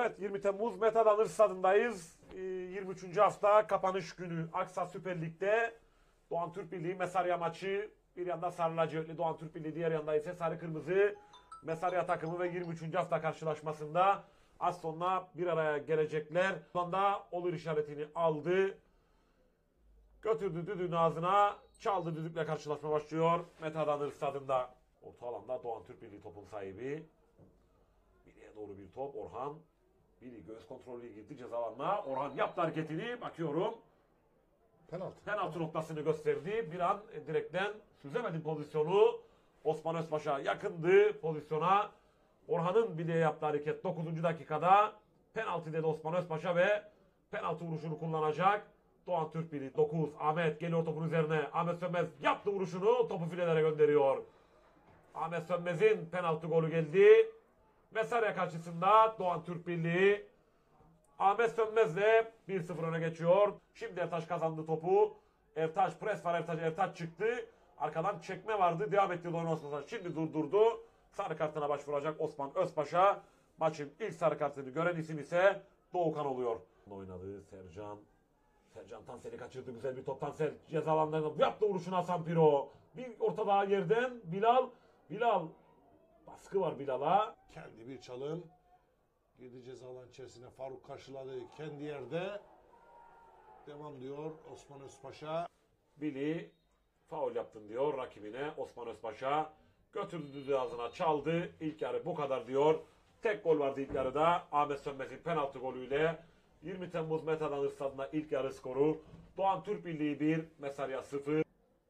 Evet, 20 Temmuz Metadanır stadındayız. 23. hafta kapanış günü Aksa Süper Lig'de Doğan Türk Birliği Mesarya maçı. Bir yanda sarı lacivertli Doğan Türk Birliği, diğer yanda ise sarı kırmızı Mesarya takımı ve 23. hafta karşılaşmasında az sonra bir araya gelecekler. Şu anda olur işaretini aldı. Götürdü düdüğün ağzına, çaldı, düdükle karşılaşma başlıyor. Metadanır stadında. Orta alanda Doğan Türk Birliği topun sahibi. Biriye doğru bir top, Orhan. Biri göğüs kontrolü girdi ceza alanına. Orhan yaptı hareketini, bakıyorum. Penaltı noktasını gösterdi. Bir an direkten süzemedi pozisyonu. Osman Özbaş'a yakındı pozisyona. Orhan'ın bileğe yaptığı hareket 9. dakikada. Penaltı dedi Osman Özbaş'a ve penaltı vuruşunu kullanacak. Doğan Türk Birliği 9. Ahmet geliyor topun üzerine. Ahmet Sönmez yaptı vuruşunu. Topu filelere gönderiyor. Ahmet Sönmez'in penaltı golü geldi. Mesarya karşısında Doğan Türk Birliği Ahmet Sönmez'le 1-0 öne geçiyor. Şimdi Ertaş kazandı topu. Ertaş pres var, Ertaş çıktı. Arkadan çekme vardı. Devam etti Doğan Osman. Şimdi durdurdu. Sarı kartına başvuracak Osman Özpaşa. Maçın ilk sarı kartını gören isim ise Doğukan oluyor. Oynadı Sercan. Sercan Tansel'i kaçırdı. Güzel bir top. Tansel ceza alanlarında yaptı vuruşunu Hasan Piro. Bir orta daha yerden Bilal. Baskı var Bilal'a. Kendi bir çalım. Girdi ceza alan içerisine. Faruk karşıladı. Kendi yerde. Devam diyor Osman Özpaşa. Billy faul yaptın diyor rakibine Osman Özpaşa. Götürdü düdüğü ağzına, çaldı. İlk yarı bu kadar diyor. Tek gol vardı ilk yarıda. Ahmet Sönmez'in penaltı golüyle 20 Temmuz Metadanır stadında ilk yarı skoru. Doğan Türk Birliği 1, Mesarya 0.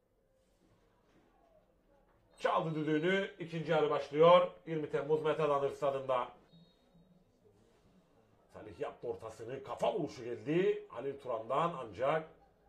Çaldı düdüğünü. İkinci yarı başlıyor. 20 Temmuz Metadanır stadında. Salih yaptı ortasını. Kafa vuruşu geldi Halil Turan'dan, ancak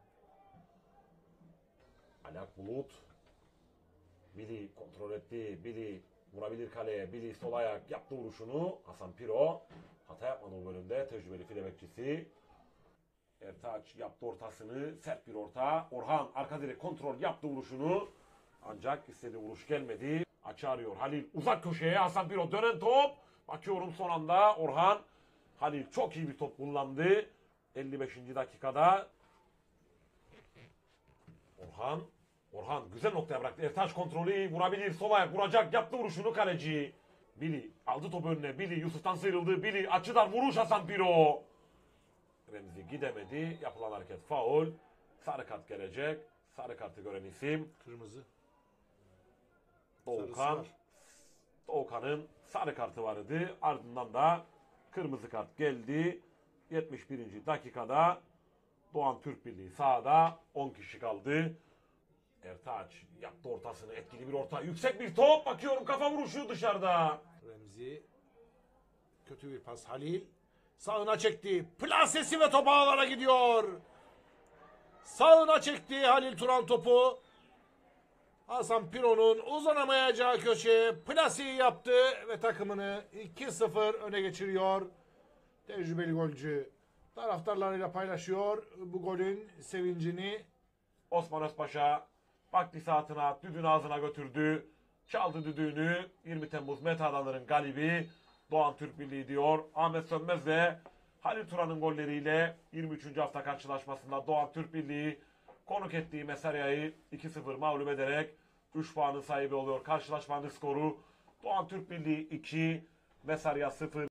Alak Bulut. Billy kontrol etti. Billy vurabilir kaleye. Billy sol ayak yaptı vuruşunu. Hasan Piro hata yapmadı o bölümde. Tecrübeli file bekçisi. Ertaç yaptı ortasını. Sert bir orta. Orhan arka direk kontrol yaptı vuruşunu. Ancak istediği vuruş gelmedi. Açı arıyor Halil. Uzak köşeye Hasan Piro dönen top. Bakıyorum son anda Orhan. Halil çok iyi bir top kullandı. 55. dakikada. Orhan güzel noktaya bıraktı. Ertaş kontrolü, vurabilir. Sol ayak vuracak. Yaptı vuruşunu kaleci. Billy aldı topu önüne. Billy Yusuf'tan sıyrıldı. Billy açıdan vuruş Hasan Piro. Remzi gidemedi. Yapılan hareket faul. Sarı kart gelecek. Sarı kartı gören isim Kırmızı. Doğukan. Doğukan'ın sarı kartı vardı. Ardından da kırmızı kart geldi. 71. dakikada Doğan Türk Birliği sahada, 10 kişi kaldı. Ertaç yaptı ortasını, etkili bir orta, yüksek bir top, bakıyorum kafa vuruşu dışarıda. Remzi. Kötü bir pas Halil. Sağına çekti. Plasesi ve top ağlara gidiyor. Sağına çekti Halil Turan topu. Hasan Piro'nun uzanamayacağı köşeye plaseyi yaptı ve takımını 2-0 öne geçiriyor. Tecrübeli golcü taraftarlarıyla paylaşıyor bu golün sevincini. Osman Özpaşa vakti saatine düdüğün ağzına götürdü. Çaldı düdüğünü. 20 Temmuz Metadanır'ın galibi Doğan Türk Birliği diyor. Ahmet Sönmez ve Halil Turan'ın golleriyle 23. hafta karşılaşmasında Doğan Türk Birliği konuk ettiği Mesarya'yı 2-0 mağlup ederek 3 puanın sahibi oluyor. Karşılaşmanın skoru Doğan Türk Birliği 2, Mesarya 0.